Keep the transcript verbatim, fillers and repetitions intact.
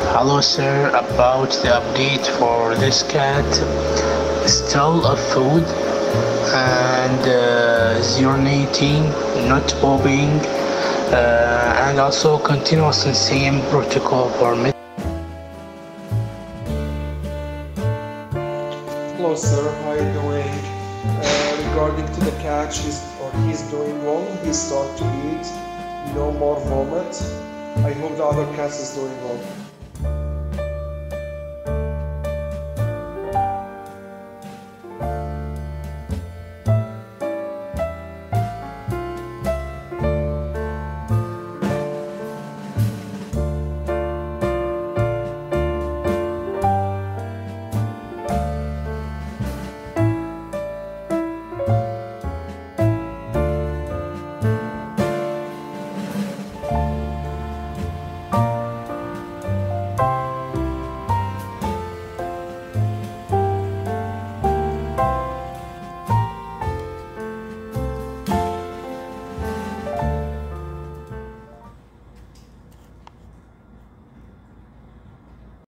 Hello sir, about the update for this cat. Still a food and uh, urinating, not pooping, uh, and also continuous and same protocol for me. Hello sir, how are you doing? Uh, regarding to the cat, she's or he's doing well. He start to eat, no more vomit. I hope the other cat is doing well.